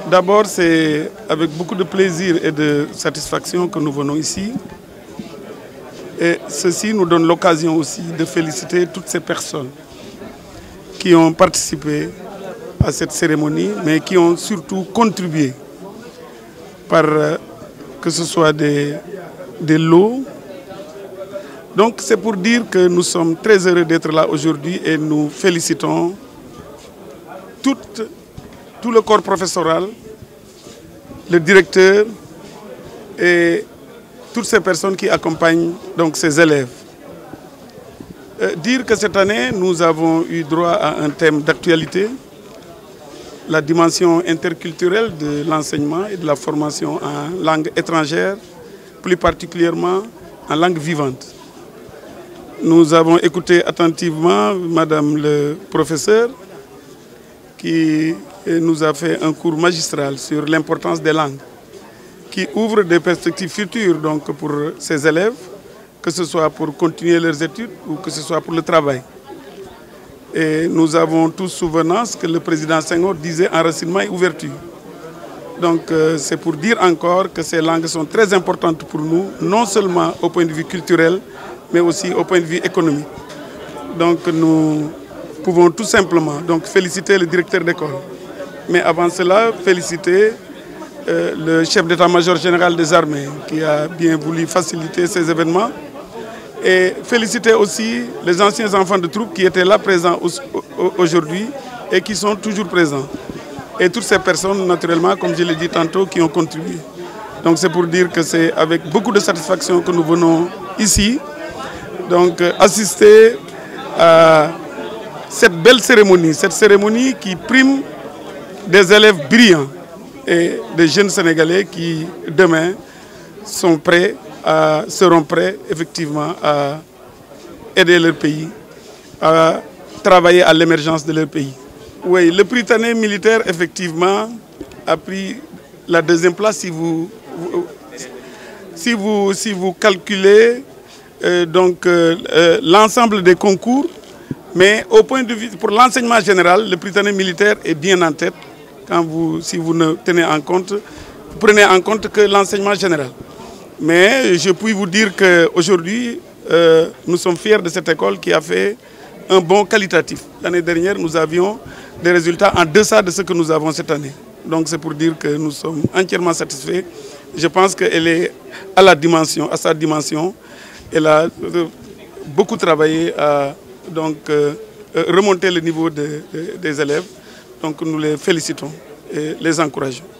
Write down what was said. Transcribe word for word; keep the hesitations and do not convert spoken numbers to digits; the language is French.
D'abord, c'est avec beaucoup de plaisir et de satisfaction que nous venons ici. Et ceci nous donne l'occasion aussi de féliciter toutes ces personnes qui ont participé à cette cérémonie, mais qui ont surtout contribué par que ce soit des, des lots. Donc c'est pour dire que nous sommes très heureux d'être là aujourd'hui et nous félicitons tout, tout le corps professoral, le directeur et toutes ces personnes qui accompagnent donc ces élèves. Euh, dire que cette année, nous avons eu droit à un thème d'actualité, la dimension interculturelle de l'enseignement et de la formation en langue étrangère, plus particulièrement en langue vivante. Nous avons écouté attentivement Madame le professeur qui nous a fait un cours magistral sur l'importance des langues, qui ouvre des perspectives futures donc, pour ces élèves, que ce soit pour continuer leurs études ou que ce soit pour le travail. Et nous avons tous souvenance que le président Senghor disait enracinement et ouverture. Donc euh, c'est pour dire encore que ces langues sont très importantes pour nous, non seulement au point de vue culturel, mais aussi au point de vue économique. Donc nous pouvons tout simplement donc, féliciter le directeur d'école. Mais avant cela, féliciter euh, le chef d'état-major général des armées qui a bien voulu faciliter ces événements. Et féliciter aussi les anciens enfants de troupe qui étaient là présents aujourd'hui et qui sont toujours présents. Et toutes ces personnes, naturellement, comme je l'ai dit tantôt, qui ont contribué. Donc c'est pour dire que c'est avec beaucoup de satisfaction que nous venons ici, donc assister à cette belle cérémonie, cette cérémonie qui prime des élèves brillants et des jeunes Sénégalais qui, demain, sont prêts À, seront prêts effectivement à aider leur pays, à travailler à l'émergence de leur pays. Oui, le Prytanée militaire effectivement a pris la deuxième place si vous, vous, si vous, si vous calculez euh, donc euh, euh, l'ensemble des concours, mais au point de vue pour l'enseignement général, le Prytanée militaire est bien en tête quand vous, si vous ne tenez en compte, vous prenez en compte que l'enseignement général. Mais je puis vous dire qu'aujourd'hui, euh, nous sommes fiers de cette école qui a fait un bon qualitatif. L'année dernière, nous avions des résultats en deçà de ce que nous avons cette année. Donc c'est pour dire que nous sommes entièrement satisfaits. Je pense qu'elle est à la dimension, à sa dimension. Elle a beaucoup travaillé à donc, euh, remonter le niveau de, de, des élèves. Donc nous les félicitons et les encourageons.